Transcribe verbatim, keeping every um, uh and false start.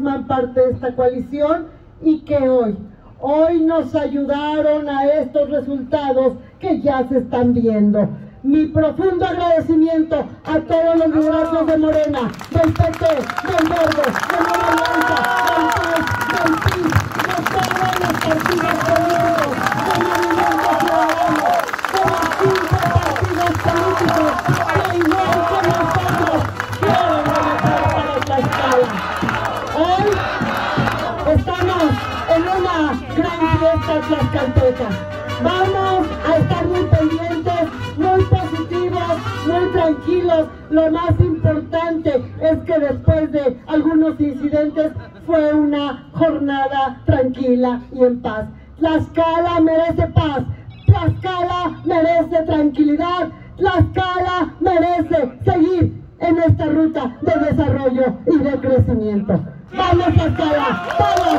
forman parte de esta coalición y que hoy, hoy nos ayudaron a estos resultados que ya se están viendo. Mi profundo agradecimiento a todos los liderazgos de Morena, del P T, del Verde, de Nueva Alianza, del P A S, del P I, de todos los partidos políticos, del Movimiento Ciudadano, de los quince partidos políticos, que igual que nosotros quieren lo mejor para Tlaxcala. Hoy estamos en una gran fiesta tlaxcalteca. Vamos a estar muy pendientes, muy positivos, muy tranquilos. Lo más importante es que después de algunos incidentes fue una jornada tranquila y en paz. Tlaxcala merece paz, Tlaxcala merece tranquilidad, Tlaxcala merece seguir en esta ruta de desarrollo y de crecimiento. ¡Vamos, Tlaxcala! ¡Vamos!